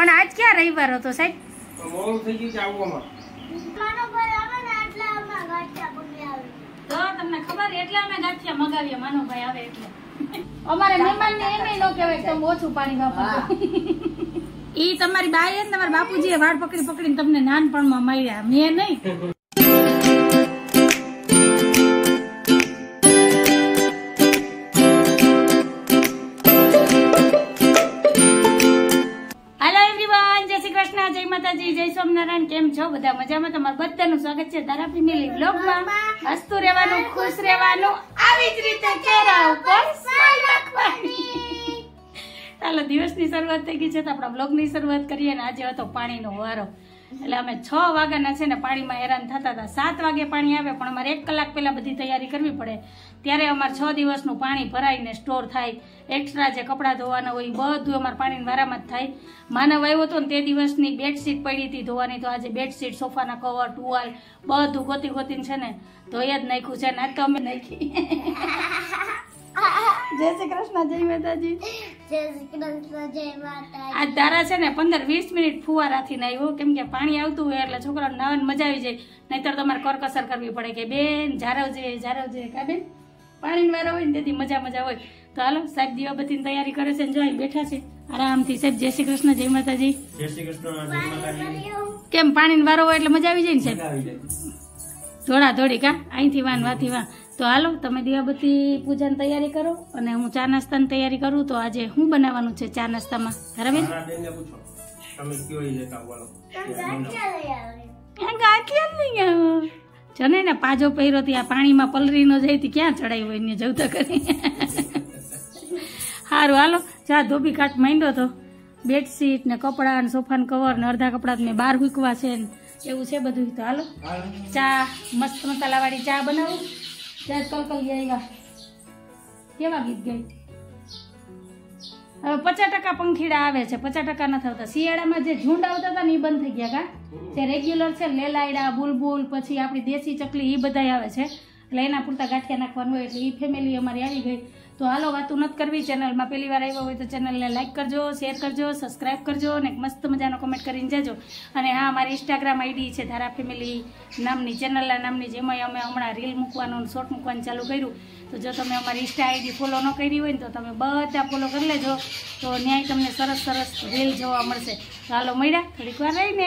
પણ આજ ક્યાં રવિવાર હતો સાહેબ? તો તમને ખબર એટલે અમે ગાંઠિયા મગાવીએ માનવભાઈ આવે એટલે. અમારે મહેમાન ને એમ ન કહેવાય તમે ઓછું પાણી વાપરો. ઈ તમારી બાઈ ને તમારા બાપુજીએ વાળ પકડી પકડીને તમને નાનપણમાં માર્યા, મેં નહીં. જય માતાજી, જય સ્વામિનારાયણ. કેમ છો બધા? મજામાં? તમારું બધાનું સ્વાગત છે ધારા ફેમિલી બ્લોગમાં. હસતું રહેવાનું, ખુશ રહેવાનું, આવી જ રીતે ચહેરા ઉપર સ્માઈલ રાખવાની. ચાલો, દિવસની શરૂઆત થઈ ગઈ છે તો આપણા બ્લોગની શરૂઆત કરીએ. ને આજે હતો પાણીનો વારો, એટલે અમે 6 વાગ્યાના છે ને પાણીમાં હેરાન થતા હતા. 7 વાગે પાણી આવે પણ અમારે 1 કલાક પહેલા બધી તૈયારી કરવી પડે. ત્યારે અમારે 6 દિવસનું પાણી ભરાઈને સ્ટોર થાય. એક્સ્ટ્રા જે કપડાં ધોવાના હોય બધું અમારે પાણીની વારામાં જ થાય. માનવ આવ્યો હતો ને તે દિવસની બેડશીટ પડી હતી ધોવાની, તો આજે બેડશીટ, સોફાના કવર, ટુવાલ બધું ગોતી ગોતીને છે ને ધોઈ જ નાખ્યું છે. ને આજ તો અમે નાખી. જય શ્રી કૃષ્ણ, જય માતાજી. જય શ્રી કૃષ્ણ, જય માતાજી. આજ ધારા છે ને 15-20 મિનિટ ફુવારાથી નાખ્યો, કેમ કે પાણી આવતું હોય એટલે છોકરાને નાવાની મજા આવી જાય. નહીતર તમારે કરકસર કરવી પડે કે બેન જારવજે કા બેન, પાણીનો વારો હોય ને તેથી મજા હોય. તો હાલો, સાહેબ દીવાબત્તીની તૈયારી કરે છે ને જો અહીં બેઠા છે આરામથી. સાહેબ જય શ્રી કૃષ્ણ, જય માતાજી. જય શ્રી કૃષ્ણ, જય માતાજી. કેમ પાણીનો વારો હોય એટલે મજા આવી જાય ને સાહેબ? ધોળા ધોળી કા અહીંથી વાન વાથી વાન. તો હાલો, તમે દીવાબત્તી પૂજાની તૈયારી કરો અને હું ચા નાસ્તાની તૈયારી કરું. તો આજે શું બનાવવાનું છે ચા નાસ્તામાં? બરાબર, ગાંઠિયા લઈ આવો. જને ને પાજો પહેર્યો ત્યાં પાણીમાં પલરી ન જાય ક્યાં ચડાવી હોય ને જવતા કરી. સારું હાલો, ચા ધોબી કાટ માંડ્યો તો. બેડશીટ ને કપડા ને સોફાન કવર ને અડધા કપડા મેં બહાર મૂકવા છે ને એવું છે બધું. તો હાલો, ચા મસ્ત મસાલાવાળી ચા બનાવું. ત્યાં કલકલિયા આવ્યા, કેવા ગીત ગઈ. હવે 50% પંખીડા આવે છે, 50% નથી આવતા. શિયાળામાં જે ઝુંડ આવતા હતા ને એ બંધ થઈ ગયા. કા જે રેગ્યુલર છે લેલાયડા, બુલબુલ, પછી આપણી દેશી ચકલી એ બધા આવે છે. એટલે એના પૂરતા ગાંઠિયા નાખવાનું હોય એટલે એ ફેમિલી અમારી આવી ગઈ. તો હાલો, વાતું નથી કરવી. ચેનલમાં પહેલી વાર આવ્યા હોય તો ચેનલને લાઈક કરજો, શેર કરજો, સબસ્ક્રાઈબ કરજો અને મસ્ત મજાનો કમેન્ટ કરીને જજો. અને હા, મારી ઇન્સ્ટાગ્રામ આઈડી છે ધારા ફેમિલી નામની, ચેનલના નામની, જેમાં અમે હમણાં રીલ મૂકવાનું, શોર્ટ મૂકવાનું ચાલુ કર્યું. તો જો તમે અમારી ઇન્સ્ટા આઈડી ફોલો ન કરી હોય ને તો તમે બધા ફોલો કરી લેજો. તો ન્યાય તમને સરસ સરસ રીલ જોવા મળશે. તો હાલો, મળ્યા થોડીક વાર રહીને.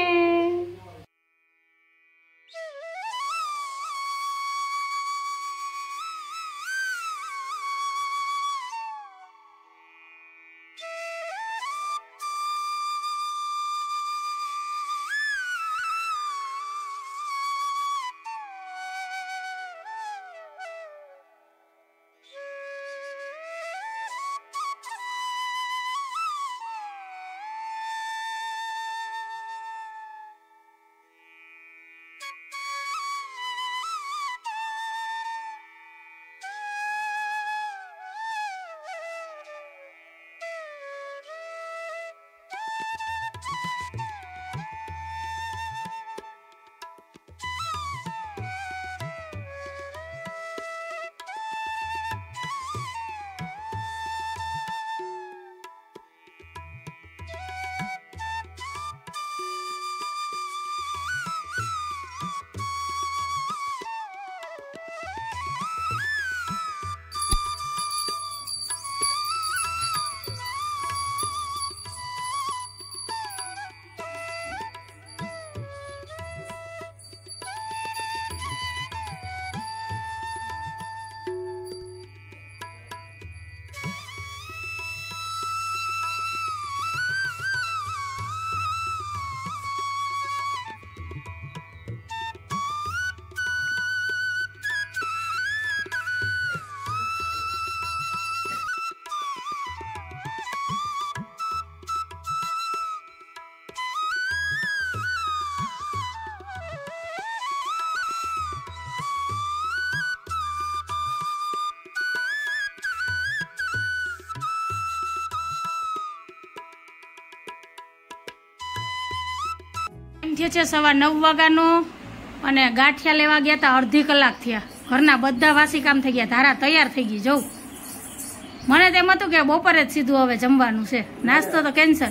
થયો છે સવા 9 વાગ્યાનો અને ગાંઠિયા લેવા ગયા હતા અડધી કલાક થયા. ઘરના બધા વાસી કામ થઈ ગયા, ધારા તૈયાર થઈ ગઈ. જવું મને તેમ હતું કે બપોરે જ સીધું હવે જમવાનું છે, નાસ્તો તો કેન્સલ.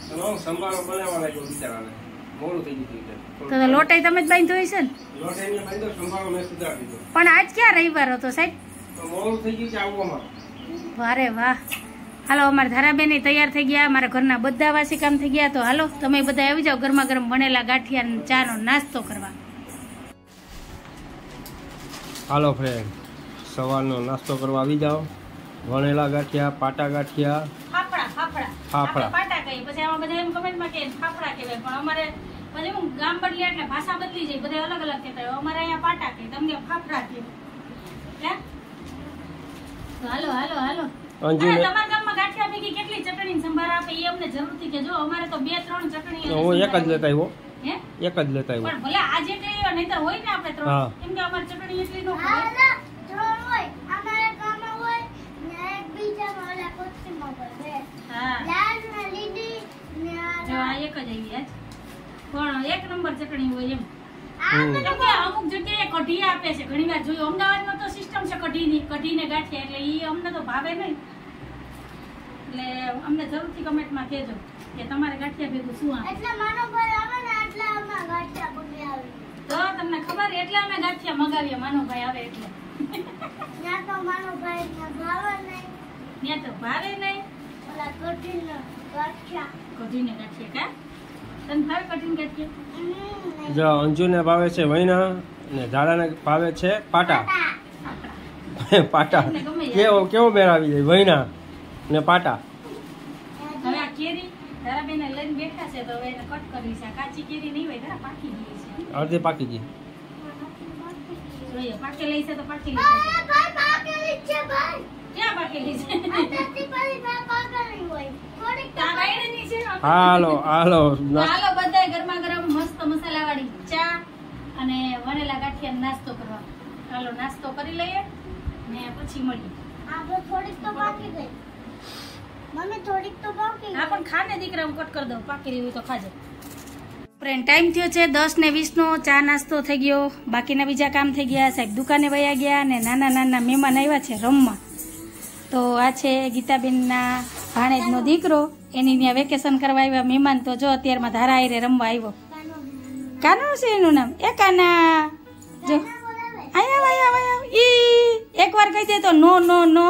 સંભાળો બનાવવા લાગ્યો બિચારાને મોડું થઈ ગયું તો લોટાઈ તમે જ બાંધ્યો હશે ને? લોટ એને બાંધ્યો, સંભાળો મેં સુધારી દીધો. પણ આજ ક્યાં રવિવાર હતો સાહેબ? તો મોડું થઈ ગયું છે આવવામાં. વારે વાહ. હાલો, અમારા ધારાબેન તૈયાર થઈ ગયા, અમારા ઘરના બધા વાસી કામ થઈ ગયા. તો હાલો તમે બધા આવી જાઓ ગરમા ગરમ વણેલા ગાંઠિયા અને ચાનો નાસ્તો કરવા. હાલો ફ્રેન્ડ, સવારનો નાસ્તો કરવા આવી જાઓ. વણેલા ગાંઠિયા, પાટા ગાંઠિયા, ફાફડા ફાફડા ફાફડા. આપણે પાટા કહીએ, પછી આમાં બધા એમ કમેન્ટમાં કહે ફાફડા કહેવાય, પણ અમારે પછી હું ગામ બદલી એટલે ભાષા બદલી જાય, બધા અલગ અલગ કહેતા હોય. અમારે અહીંયા પાટા કહે, તમને ફાફડા કહે. હે? તો હાલો હાલો હાલો. અંજુને તમારા ગામમાં ગાંઠિયા ભેગી કેટલી ચટણી સંભાર આપે એ અમને જરૂરથી કહેજો. અમારે તો 2-3 ચટણી અને હું એક જ સંભાર લેતા આવ્યો, હે? એક જ લેતા આવ્યો. પણ ભલે આજે કઈ નહીતર હોય ને આપણે 3, હા. કેમ કે અમારે ચટણી એટલી ન હા, હોય. ત્રણ હોય. અમારા ગામમાં હોય ને એક બીજામાં ઓલા કોથળીમાં હોય. બે. હા, લાલ ને લીલી ને આ જો આ એક જ આવી આજ. પણ 1 નંબર ચટણી હોય એમ. હમ. કેમ કે અમુક જગ્યાએ કઢી આપે છે, ઘણીવાર જોયું. અમદાવાદમાં તો સિસ્ટમ છે કઢીની, કઢીને ગાંઠિયા, એટલે ઈ અમને તો ભાવે નહીં. એટલે અમને જરૂરથી કમેન્ટમાં કહેજો કે તમારે ગાંઠિયા ભેગું શું આપે. એટલે માનો ભાઈ આવે ને એટલે આમાં ગાંઠિયા પકડી આવે. તો તમને ખબર, એટલે અમે ગાંઠિયા મગાવીએ માનવભાઈ આવે એટલે. ત્યાં તો માનો ભાઈ ને ભાવે નહીં. ત્યાં તો ભાવે નહીં. ઓલા કઠિન ગાંઠિયા. કઢીને ગાંઠિયા કા તને ભાવે કઢીને ગાંઠિયા? નહીં. જો અંજુને ભાવે છે વૈના અને ધારાને ભાવે છે પાટા. પાટા તમને ગમે યાર. કેવો કેવો મેળ આવી જાય, વૈના ને પાટા. હવે આ કેરી ધારાબેને લઈને બેઠા છે, તો હવે એને કટ કરવી છે. આ કાચી કેરી નહીં હોય, ધારા પાકી ગઈ છે. અડધી પાકી ગઈ. જોઈએ પાકેલી છે તો પાકેલી ભાઈ, છે. ભાઈ પાકેલી જ છે ભાઈ. ક્યાં પાકેલી છે? અંદરથી પેલી ભાઈ પાકેલી હોય. થોડીક તો આ વાયરની છે. હાલો હાલો તો હાલો બધાય ગરમા ગરમ મસ્ત મસાલાવાળી ચા અને વણેલા ગાંઠિયાનો નાસ્તો કરવા. હાલો નાસ્તો કરી લઈએ ને પછી મળીએ. આપણે થોડીક તો પાકી ગઈ. મમ્મી થોડીક તો પાકી હા, પણ ખાને દીકરા હું કટ કરી દઉં, પાકેલી હોય તો ખાજે. ફ્રેન્ડ, ટાઈમ થયો છે 10:20 નો. ચા નાસ્તો થઈ ગયો, બાકીના બીજા કામ થઈ ગયા. સાહેબ દુકાને વયા ગયા અને નાના નાના મહેમાન આવ્યા છે રમવા. તો આ છે ગીતાબેનના ભાણેજનો દીકરો, એની ત્યાં વેકેશન કરવા આવ્યા મહેમાન. તો જો અત્યારમાં ધારા આયરે રમવા આવ્યો. કાનું છે એનું નામ? એ કાના જો અહીંયા આયા ઈ એકવાર કહી દે તો નો નો નો.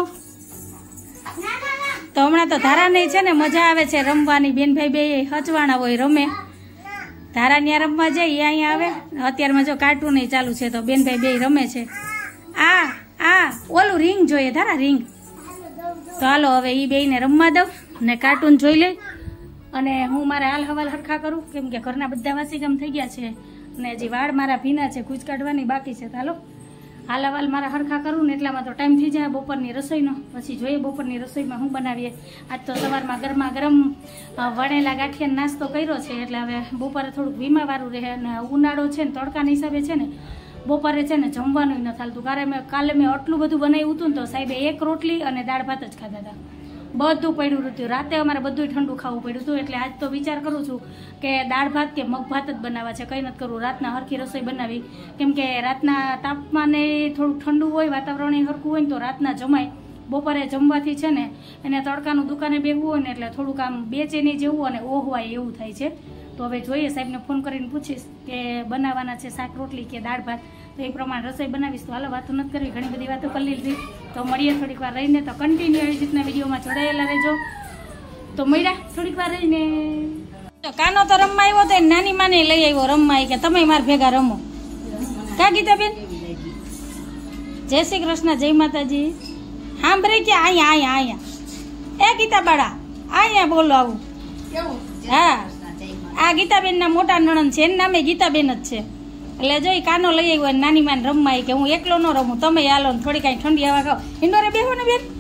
તો હમણાં તો ધારાને છે ને મજા આવે છે રમવાની. બેનભાઈ બે હચવાણા હોય, રમે. ધારા ત્યાં રમવા જાય, એ અહીંયા આવે. અત્યારમાં જો કાર્ટૂન ચાલુ છે તો બેનભાઈ બે રમે છે. આ ઓલું રીંગ જોઈએ ધારા, રીંગ. તો હાલો હવે ઈ બેયને રમવા દઉં ને કાર્ટૂન જોઈ લે. અને હું મારા હાલ હવાલ હરખા કરું, કેમ કે ઘરના બધા વાસી કામ થઈ ગયા છે અને હજી વાળ મારા ભીના છે, કૂચ કાઢવાની બાકી છે. તો હાલો હાલ હવાલ મારા હરખા કરું ને એટલામાં તો ટાઈમ થઈ જાય બપોરની રસોઈનો. પછી જોઈએ બપોરની રસોઈમાં શું બનાવીએ. આજ તો સવારમાં ગરમા ગરમ વણેલા ગાંઠિયાનો નાસ્તો કર્યો છે, એટલે હવે બપોરે થોડુંક વીમાવાળું રહે. અને ઉનાળો છે ને તડકાના હિસાબે છે ને બપોરે છે ને જમવાનું ન થાલતું. કાલે મેં આટલું બધું બનાવ્યું હતું ને તો સાહેબે 1 રોટલી અને દાળ ભાત જ ખાધા હતા. બધું પડ્યું હતું. રાતે અમારે બધું ઠંડુ ખાવું પડ્યું હતું. એટલે આજ તો વિચાર કરું છું કે દાળ ભાત કે મગ ભાત જ બનાવવા છે, કંઈ નથી કરવું. રાતના હરખી રસોઈ બનાવી, કેમ કે રાતના તાપમાને થોડુંક ઠંડુ હોય, વાતાવરણ હરખું હોય ને તો રાતના જમાય. બપોરે જમવાથી છે ને એને તડકાનું દુકાને બેહવું હોય ને એટલે થોડુંક આમ બેચેની જેવું અને ઓહવાય એવું થાય છે. તો હવે જોઈએ, સાહેબને ફોન કરીને પૂછીશ કે બનાવવાના છે શાક રોટલી કે દાળ ભાત, તો એ પ્રમાણે રસોઈ બનાવીશ. તો હાલો વાતો નથી કરવી, ઘણી બધી વાતો કરી લીધી. તો મળીએ થોડીક વાર રહીને. તો કન્ટિન્યુ એવી રીતના વિડીયોમાં જોડાયેલા રહેજો. તો મળ્યા થોડીક વાર રહીને. તો કાનો તો રમવા આવ્યો તો નાની માને લઈ આવ્યો રમવા, કે તમે મારા ભેગા રમો. કા ગીતાબેન? જય શ્રી કૃષ્ણ, જય માતાજી. સાંભળે કે અહીંયા એ ગીતા બાળા અહીંયા બોલો આવું. હા, આ ગીતાબેન ના મોટા નણંદ છે, એનું નામે ગીતાબેન જ છે. એટલે જોઈ કાનો લઈ આવ્યો નાની માને રમવા, કે હું એકલો ન રમું, તમે હાલો ને થોડી કઈ ઠંડી હવા ખાઓ. ઇન્ડોરે બેહો ને બેન.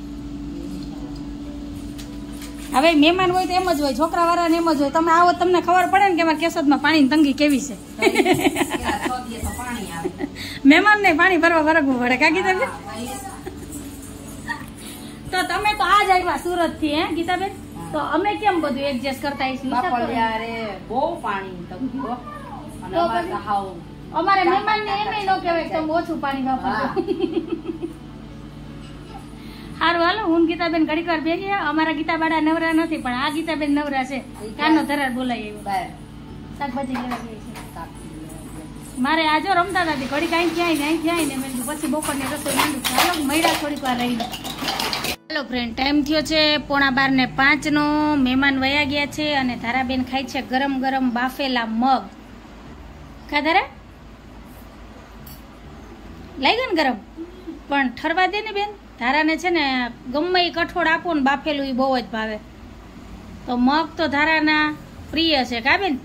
હવે મહેમાન હોય તો એમ જ હોય, છોકરા વાળાને એમ જ હોય. તમે આવો તમને ખબર પડે ને કે અમારા કેશોદમાં પાણીની તંગી કેવી છે. મહેમાન ને પાણી ભરવા ફરકવું પડે. કા ગીતાબેન? તો તમે તો આજ આવ્યા સુરત થી, હે ગીતાબેન? તો અમે કેમ બધું એડજસ્ટ કરતા આવીશું? બહુ પાણી તંગી. અમારે મહેમાન ને એમ ન કહેવાય કે તમે ઓછું પાણી વાપરજો. હારું હાલો હું ને ગીતાબેન ઘડીક વાર ભેગી અમારા ગીતાબાડા નવરા નથી પણ આ ગીતાબેન નવરા છે કાનો ધરાર બોલાય એવું બહાર શાકભાજી લેવા ગઈ છે મારે આજો રમતા હતા ઘડીક અહીંથી આવીને મેં કીધું પછી બપોરની રસોઈ માંડું ચાલો મળ્યા થોડીક વાર રહીને હેલો ફ્રેન્ડ ટાઈમ થયો છે 4:45 નો મહેમાન વયા ગયા છે અને ધારાબેન ખાય છે ગરમ ગરમ બાફેલા મગ ખા ધારા લાગ્યું ને ગરમ પણ ઠરવા દે ને બેન ધારાને છે ને ગમે એ કઠોળ આપો ને બાફેલું એ બહુ જ ભાવે તો મગ તો ધારાના પ્રિય છે કા બેન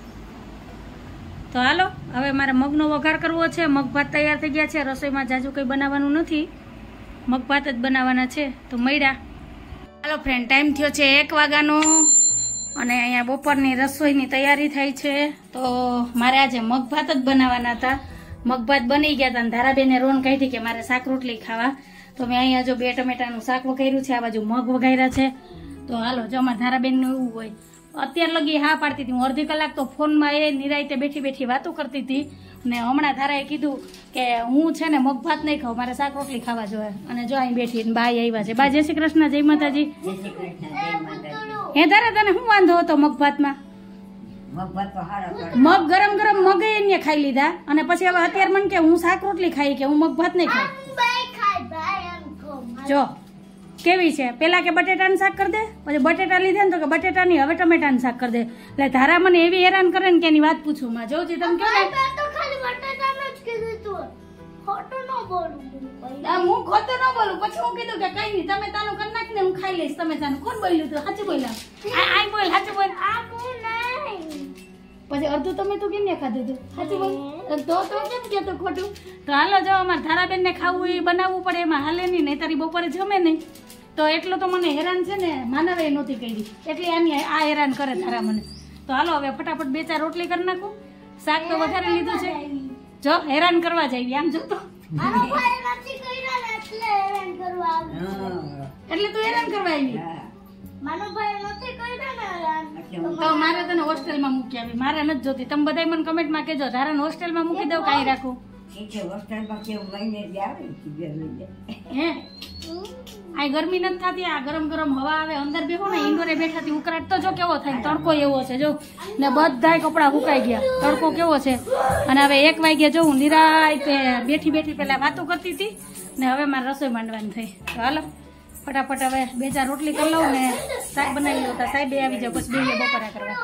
તો હાલો હવે મારે મગનો વઘાર કરવો છે મગ ભાત તૈયાર થઈ ગયા છે રસોઈમાં જાજુ કંઈ બનાવવાનું નથી મગ ભાત જ બનાવવાના છે તો મળ્યા હાલો ફ્રેન્ડ ટાઈમ થયો છે 1 વાગ્યાનો અને અહીંયા બપોરની રસોઈની તૈયારી થઈ છે તો મારે આજે મગ ભાત જ બનાવવાના હતા મગ ભાત બની ગયા હતા અને ધારાબેને રોન કાઢી કે મારે શાક રોટલી ખાવા તો મેં અહીંયા જો 2 ટમેટાનું શાક વઘાર્યું છે આ બાજુ મગ વઘાર્યા છે તો હાલો જો અમારા ધારાબેનનું એવું હોય અત્યાર લગી હા પાડતી હતી હું અડધી કલાક તો ફોનમાં એ નિરાયતે બેઠી બેઠી વાતો કરતી હતી ને હમણાં ધારાએ કીધું કે હું છે ને મગ ભાત નહીં ખાઉં મારે શાક રોટલી ખાવા જોઈએ અને જો અહીં બેઠી બાઈ આવ્યા છે બા જય શ્રી કૃષ્ણ જય માતાજી હે ધારા તને શું વાંધો હતો મગ ભાતમાં મગ ગરમ ગરમ મગે એને ખાઈ લીધા અને પછી હવે અત્યારે મને કે હું શાક રોટલી ખાઈ કે હું મગ ભાત નહીં ખાઉં જો કેવી છે પેલા કે બટેટાનું શાક કરી દે પછી બટેટા લીધે ને તો કે બટેટાની હવે ટમેટાનું શાક કરી દે એટલે ધારા મને એવી હેરાન કરે ને કે એની વાત પૂછું માં જોઉં છું તમે કહો હું ખોટું ન બોલું પછી હું કીધું કે કઈ નહીં તમે તાનું કરી નાખીને હું ખાઈ લઈશ તમે તાનું કોણ બોલ્યું તું સાચું બોલ્યા આ બોલ સાચું બોલ પછી અડધું તમે તો કેમ ખાધું તું સાચું બોલ તો કેમ કેતો ખોટું તો હાલો જો અમારે ધારાબેન ને ખાવું એ બનાવવું પડે એમાં હાલે નહીં નહીં તારી બપોરે જમે નહીં તો એટલું તો મને હેરાન છે ને માનવે નહોતી કરી એટલે આની આ હેરાન કરે ધારા મને તો હાલો હવે ફટાફટ 2-4 રોટલી કરી નાખું શાક તો વધારે લીધું છે જો હેરાન કરવા જાય આમ જો તો એટલે તું હેરાન કરવા આવી તો મારે તને હોસ્ટેલમાં મૂકી આવી મારે નથી જોતી તમે બધા મને કમેન્ટમાં કહેજો ધારાને હોસ્ટેલમાં મૂકી દઉં કાંઈ રાખું હે આ ગરમી નથી થતી આ ગરમ ગરમ હવા આવે અંદર બેહો ને ઇન્ડોરે બેઠાથી ઉકળાટ તો જો કેવો થાય તડકો એવો છે જો ને બધાય કપડા સુકાઈ ગયા તડકો કેવો છે અને હવે 1 વાગ્યે જો હું નિરાંતે બેઠી બેઠી પેલા વાતો કરતી હતી ને હવે મારે રસોઈ માંડવાની થઈ તો હાલો ફટાફટ હવે 2-4 રોટલી કરી લઉં ને શાક બનાવી લઉં તો સાહેબ આવી જાવ પછી બે બપોરા કરવા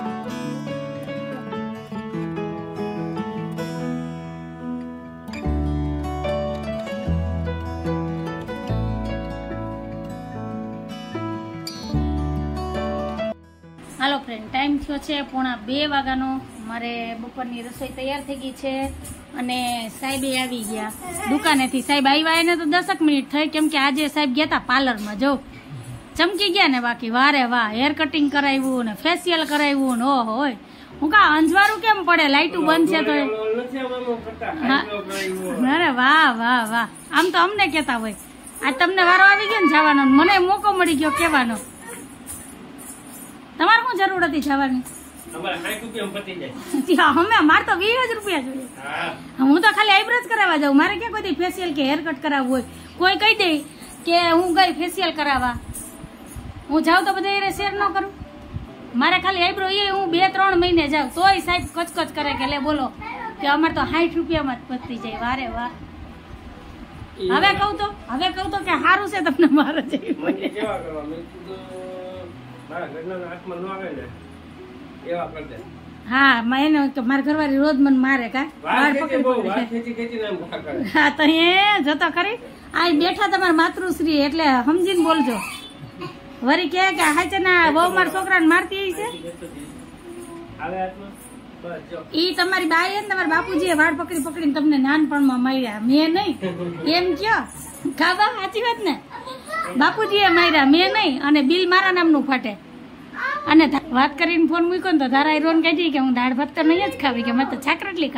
હાલો ફ્રેન્ડ ટાઈમ થયો છે 1:45 વાગ્યાનો મારે બપોરની રસોઈ તૈયાર થઈ ગઈ છે અને સાહેબે આવી ગયા દુકાનેથી સાહેબ આવ્યા એને તો 10 મિનિટ થઈ કેમ કે આજે સાહેબ ગયા હતા પાર્લરમાં જો ચમકી ગયા ને બાકી વારે વાહ હેર કટિંગ કરાવ્યું ને ફેશિયલ કરાવ્યું ને ઓહો હોય હું કા અંજવારું કેમ પડે લાઈટું બંધ છે તો અરે વાહ વાહ વાહ આમ તો અમને કેતા હોય આજ તમને વારો આવી ગયો ને જવાનો મને મોકો મળી ગયો કહેવાનો તમારે શું જરૂર હતી જવાની મારે તો 20 રૂપિયા જોઈએ હું તો ખાલી આઈબ્રો જ કરાવવા જાઉં મારે ક્યાં કોઈ ફેશિયલ કે હેર કટ કરાવવું હોય કોઈ કહી દે કે હું ગઈ ફેશિયલ કરાવવા હું જાઉં તો બધા શેર ન કરું મારે ખાલી આઈબ્રો એ હું 2-3 મહિને જાઉં તોય સાહેબ કચકચ કરે કે લે બોલો કે અમારે તો 60 રૂપિયામાં જ પતી જાય વારે વાહ હવે કહું તો કે સારું છે તમને મારે હા એને મારા ઘરવાળી રોજ મને મારે કા હા તો એ જોતો ખરી આ બેઠા તમારા માતૃશ્રી એટલે સમજીને બોલજો વરી કે હાચે ના બહુ મારા છોકરાને મારતી છે ઈ તમારી બાઈ ને તમારા બાપુજીએ વાળ પકડી પકડીને તમને નાનપણમાં માર્યા મેં નહીં એમ કયો ખાવા સાચી વાત ને બાપુજીએ માર્યા મેં નહીં અને બિલ મારા નામનું ફાટે અને વાત કરીને ફોન મૂક્યો ને તો ધારા રોન કહી કે હું દાળ ભાત તો નહીં જ ખાવી કે મેં તો છાક રોટલી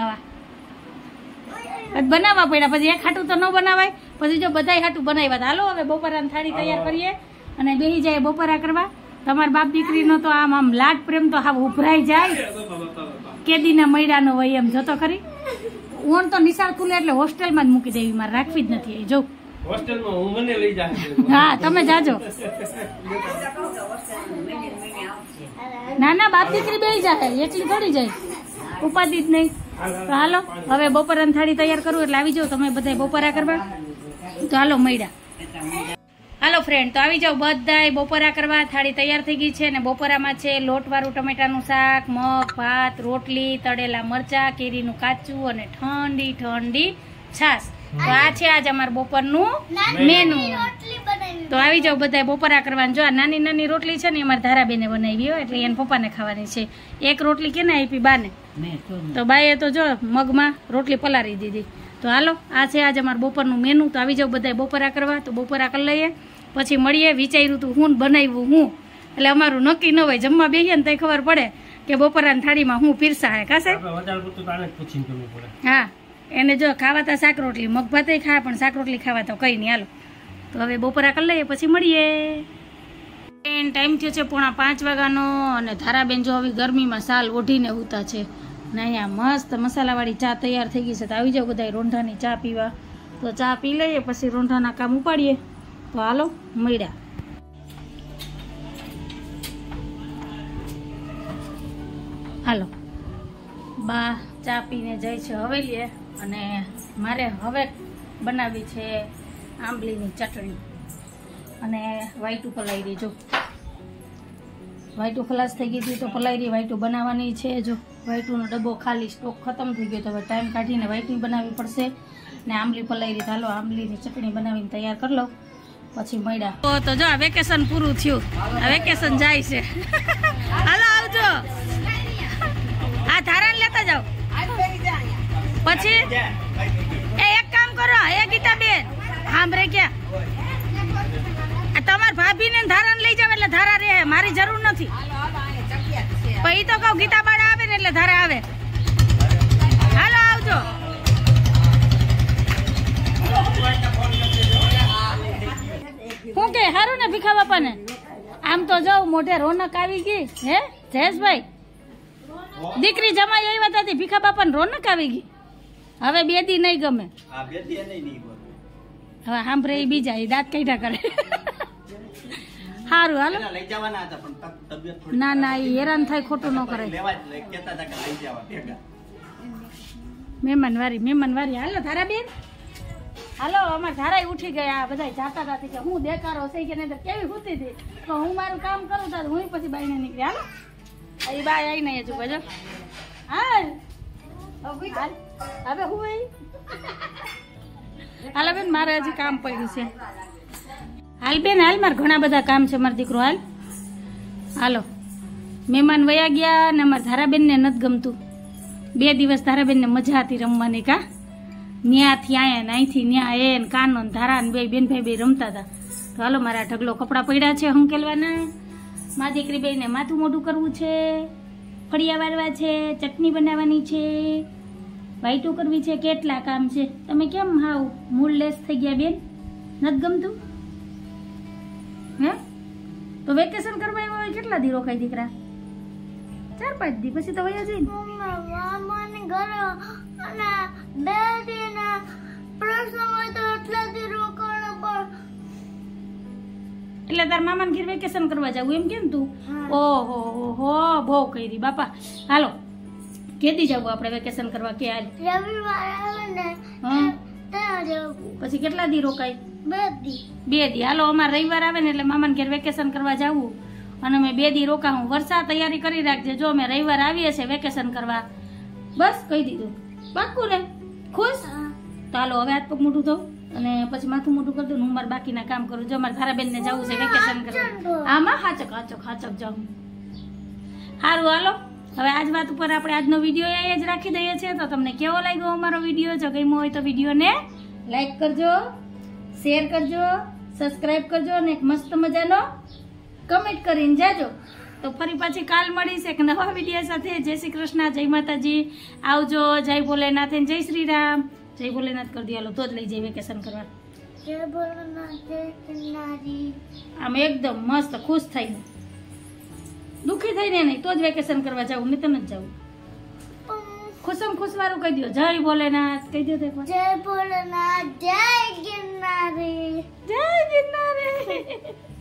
ખાવા બનાવવા પડ્યા પછી એક હાટું તો ન બનાવાય પછી જો બધાય હાટું બનાવ્યા હાલો હવે બપોરાની થાળી તૈયાર કરીએ અને બેસી જાય બપોરા કરવા તમારા બાપ દીકરીનો તો આમ લાડ પ્રેમ તો હાવ ઉભરાઈ જાય કેદીના મૈડાનો હોય એમ જોતો ખરી ઓણ તો નિશાળ ખુલે એટલે હોસ્ટેલમાં જ મૂકી દેવી મારે રાખવી જ નથી જો હોસ્ટેલમાં હું મને લઈ જાય. હા તમે જાજો. ના ના બાપ દીકરી બેસી જાય, એકલી થોડી જાય, ઉપાધિ જ નહીં. તો હાલો હવે બપોરાની થાળી તૈયાર કરું એટલે આવી જાઓ તમે બધા બપોરા કરવા. તો હાલો મળ્યા. હાલો ફ્રેન્ડ, તો આવી જાઓ બધાય બપોરા કરવા. થાળી તૈયાર થઈ ગઈ છે અને બપોરામાં છે લોટવાળું ટમેટાનું શાક, મગ, ભાત, રોટલી, તળેલા મરચા, કેરીનું કાચું અને ઠંડી ઠંડી છાશ. તો આ છે આજ અમારું બપોરનું મેનુ. રોટલી બનાવી. તો આવી જાઓ બધા બપોરા કરવાનું. જો આ નાની નાની રોટલી છે ને અમારે ધારાબેને બનાવી હોય એટલે એને પપ્પાને ખાવાની છે. એક રોટલી કેને આપી બાને, તો બાએ તો જો મગમાં રોટલી પલારી દીધી. તો હાલો આ છે આજ અમારું બપોરનું મેનુ. તો આવી જાઓ બધા બપોરા કરવા. તો બપોરા કરી લઈએ પછી મળીએ. વિચાર્યું તું હું બનાવ્યું હું, એટલે અમારું નક્કી ન હોય. જમવા બેસીએ ને તો ખબર પડે કે બપોરાની થાળીમાં હું પીરસા હે કાસે. હા એને જો ખાવા તા શાક રોટલી, મગ ભાતે ખાય પણ શાક રોટલી ખાવા તો કઈ નહીં. હાલો તો હવે બપોરા કરી લઈએ પછી મળીએ. ટાઈમ થયો છે 4:45 વાગ્યાનો અને ધારાબેન જો હવે ગરમીમાં સાલ ઓઢીને ઉતા છે ને અહીંયા મસ્ત મસાલાવાળી ચા તૈયાર થઈ ગઈ છે. તો આવી જાઓ બધા રોંઢાની ચા પીવા. તો ચા પી લઈએ પછી રોંઢાના કામ ઉપાડીએ. તો હાલો મળ્યા. હાલો બા ચા પીને જાય છે હવેલીએ અને મારે હવે બનાવી છે આંબલીની ચટણી અને વાઈટું પલાળી. જો વાઈટું ખલાસ થઈ ગઈ હતી તો પલાળી વાઈટું બનાવવાની છે. જો વાઈટુંનો ડબ્બો ખાલી, સ્ટોક ખતમ થઈ ગયો તો હવે ટાઈમ કાઢીને વાઈટું બનાવવી પડશે ને આંબલી પલાળી. હાલો આંબલીની ચટણી બનાવીને તૈયાર કરી લો પછી મળ્યા. તો જો આ વેકેશન પૂરું થયું, આ વેકેશન જાય છે. હાલો આવજો. આ ધારાને લેતા જાઓ પછી. એક કામ કરો એ ગીતાબેન સાંભળે ક્યાં તમાર ભાભીને ધારાને લઈ જાવ એટલે ધારા રહે, મારી જરૂર નથી. પછી તો કહું ગીતા બાળા આવે ને એટલે ધારા આવે. હાલો આવજો. શું કે હારું ને ભીખા બાપાને? આમ તો જાઉં મોઢે રોનક આવી ગઈ હે જયેશભાઈ. દીકરી જમાઈ આવી હતી, ભીખા બાપાને રોનક આવી ગઈ. હવે બે દી નહીં ગમે. હવે સાંભળે એ બીજા એ દાંત કાઢ્યા કરે. સારું હાલો. ના ના એ હેરાન થાય, ખોટું ન કરે. મહેમાન વારી. હાલો ધારાબેન હાલો. અમારે ધારા ઉઠી ગયા, બધા જાતા હતા કે હું દેખાડો છે કે નહીં કેવી હોતી હતી. તો હું મારું કામ કરું તો હું પછી બાઈને નીકળી. હાલો એ બાય આવીને હજુ બજો. હાલ હવે હું હાલો બેન મારે હજી કામ પડ્યું છે. હાલ બેન હાલ, મારે ઘણા બધા કામ છે મારો દીકરો. હાલ હાલો. મહેમાન વયા ગયા ને અમારે ધારાબેનને નથી ગમતું. 2 દિવસ ધારાબેનને મજા હતી રમવાની. કા ન્યાથી આયા ને અહીંથી ન્યા એ ને કાનો ને ધારા ને બે બેન ભાઈ બે રમતા હતા. તો હાલો મારા ઢગલો કપડાં પડ્યા છે હંકેલવાના. મા દીકરી બેને માથું મોઢું કરવું છે, ફળિયા વાળવા છે, ચટણી બનાવવાની છે, વાઈટું કરવી છે. કેટલા કામ છે. તમે કેમ હાવ મૂળ લેસ થઈ ગયા બેન? નથી ગમતું હે? તો વેકેશન કરવા આવ્યા હોય કેટલા દી રોકાય દીકરા? 4-5 દી પછી તો વયા જઈને મામાને ઘરે અને 2 દીના પ્રસંગ હોય તો એટલા દી રોકાણ પર. એટલે તાર મામાને ઘેર વેકેશન કરવા જવું એમ કેમ તું? ઓહો હો બહુ કરી બાપા. હાલો કેદી જવું આપણે વેકેશન કરવા? કે હાલ રવિવાર આવે ને ત્યાં જવું. પછી કેટલા દી રોકાય? 2 દી. 2 દી. હાલો અમારે રવિવાર આવે ને એટલે મામાને ઘેર વેકેશન કરવા જવું અને અમે 2 દી રોકાવું. વરસાદ તૈયારી કરી રાખજે. જો અમે રવિવાર આવીએ છીએ વેકેશન કરવા. બસ કહી દીધું. પાક્કું ને? ખુશ? તો હાલો હવે હાથ પગ મોઢું ધોઉં અને પછી માથું મોઢું કરી દઉં. હું મારા બાકીના કામ કરું. જો મારા ધારાબેનને જવું છે વેકેશન કરવા. આમાં હાચક જાઉં. સારું હાલો. હવે આજ વાત ઉપર આપણે આજનો વિડીયો અહીંયા જ રાખી દઈએ છીએ. તો તમને કેવો લાગ્યો અમારો વિડીયો? જો ગમ્યો હોય તો વિડીયોને લાઈક કરજો, શેર કરજો, સબસ્ક્રાઇબ કરજો અને એક મસ્ત મજાનો કમેન્ટ કરીને જાજો. તો ફરી પાછી કાલ મળીશ એક નવા વિડીયો સાથે. જય શ્રી કૃષ્ણ, જય માતાજી. આવજો. જય ભોલેનાથ, જય શ્રી રામ. જય ભોલેનાથ કરી દો તો જ લઈ જઈએ વેકેશન કરવા. જય ભોલેનાથ, જય કન્યાજી. આમ એકદમ મસ્ત ખુશ થઈને, દુઃખી થઈને નહીં તો જ વેકેશન કરવા જવું, નહીં તો નથી જવું. ખુશમ ખુશ વાળું કહી દો. જય ભોલેનાથ કહી દો. તે જય ભોલેનાથ, જય ગિરનારી. જય ગિરનારી.